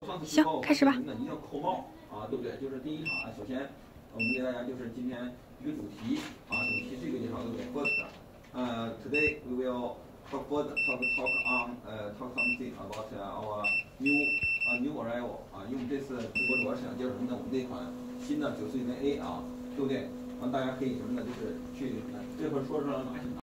行，开始吧。 一定要扣帽啊，对不对？就是第一场啊，首先我们给大家就是今天一个主题啊，主题是一个地方对不对 ？First，today we will talk talk something about our new arrival 啊，因为这次直播主要是想介绍什么呢？我们这款新的9060A 啊，对不对？大家可以什么呢？就是去这块说哪些。